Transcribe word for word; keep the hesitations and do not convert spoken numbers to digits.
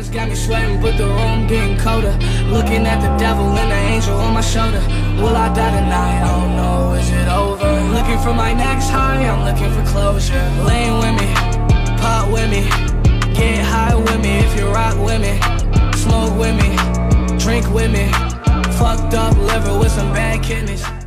Feelings got me sweating, but the room getting colder. Looking at the devil and the angel on my shoulder. Will I die tonight? I don't know, is it over? Looking for my next high, I'm looking for closure. Laying with me, pop with me, get high with me if you rock with me. Smoke with me, drink with me. Fucked up liver with some bad kidneys.